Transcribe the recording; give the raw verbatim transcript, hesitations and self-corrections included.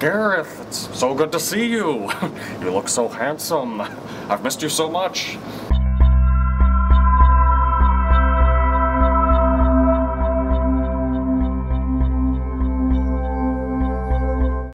Gareth, it's so good to see you. You look so handsome. I've missed you so much.